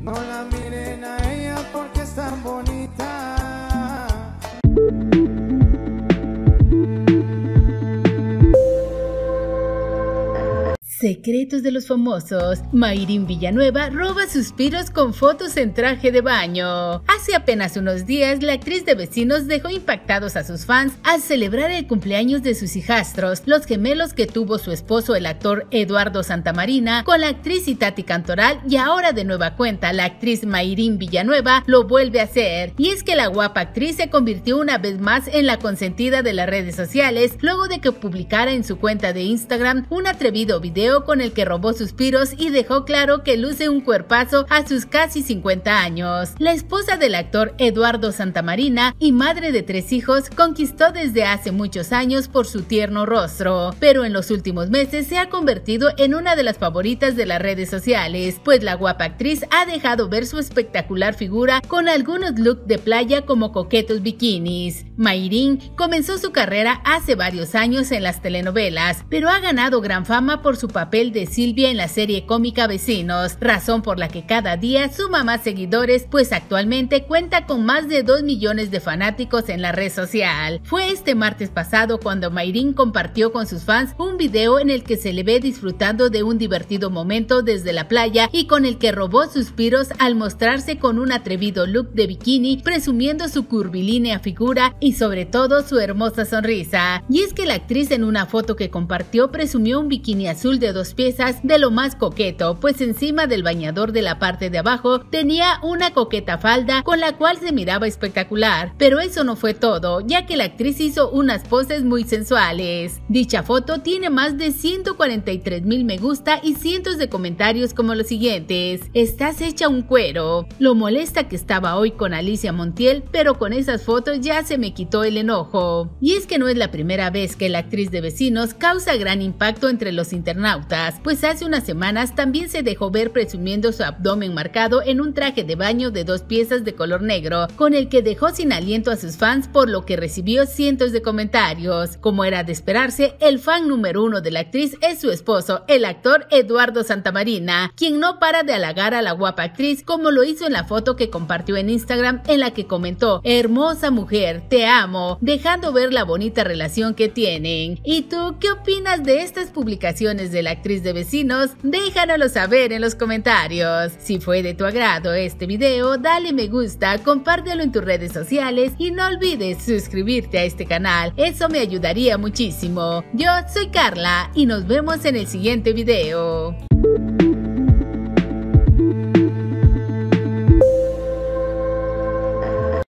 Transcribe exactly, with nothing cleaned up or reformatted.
No la miren a ella porque es tan bonita. Secretos de los famosos. Mayrin Villanueva roba suspiros con fotos en traje de baño. Hace apenas unos días, la actriz de Vecinos dejó impactados a sus fans al celebrar el cumpleaños de sus hijastros, los gemelos que tuvo su esposo, el actor Eduardo Santamarina, con la actriz Itati Cantoral, y ahora de nueva cuenta la actriz Mayrin Villanueva lo vuelve a hacer. Y es que la guapa actriz se convirtió una vez más en la consentida de las redes sociales luego de que publicara en su cuenta de Instagram un atrevido video con el que robó suspiros y dejó claro que luce un cuerpazo a sus casi cincuenta años. La esposa del actor Eduardo Santamarina y madre de tres hijos conquistó desde hace muchos años por su tierno rostro, pero en los últimos meses se ha convertido en una de las favoritas de las redes sociales, pues la guapa actriz ha dejado ver su espectacular figura con algunos looks de playa como coquetos bikinis. Mayrin comenzó su carrera hace varios años en las telenovelas, pero ha ganado gran fama por su papel de Silvia en la serie cómica Vecinos, razón por la que cada día suma más seguidores, pues actualmente cuenta con más de dos millones de fanáticos en la red social. Fue este martes pasado cuando Mayrin compartió con sus fans un video en el que se le ve disfrutando de un divertido momento desde la playa y con el que robó suspiros al mostrarse con un atrevido look de bikini, presumiendo su curvilínea figura y sobre todo su hermosa sonrisa. Y es que la actriz en una foto que compartió presumió un bikini azul de dos piezas de lo más coqueto, pues encima del bañador de la parte de abajo tenía una coqueta falda con la cual se miraba espectacular. Pero eso no fue todo, ya que la actriz hizo unas poses muy sensuales. Dicha foto tiene más de ciento cuarenta y tres mil me gusta y cientos de comentarios como los siguientes: estás hecha un cuero, lo molesta que estaba hoy con Alicia Montiel, pero con esas fotos ya se me quitó el enojo. Y es que no es la primera vez que la actriz de Vecinos causa gran impacto entre los internautas, pues hace unas semanas también se dejó ver presumiendo su abdomen marcado en un traje de baño de dos piezas de color negro, con el que dejó sin aliento a sus fans, por lo que recibió cientos de comentarios. Como era de esperarse, el fan número uno de la actriz es su esposo, el actor Eduardo Santamarina, quien no para de halagar a la guapa actriz, como lo hizo en la foto que compartió en Instagram, en la que comentó: hermosa mujer, te amo, dejando ver la bonita relación que tienen. ¿Y tú qué opinas de estas publicaciones de la actriz de Vecinos? Déjanoslo saber en los comentarios. Si fue de tu agrado este video, dale me gusta, compártelo en tus redes sociales y no olvides suscribirte a este canal, eso me ayudaría muchísimo. Yo soy Carla y nos vemos en el siguiente video.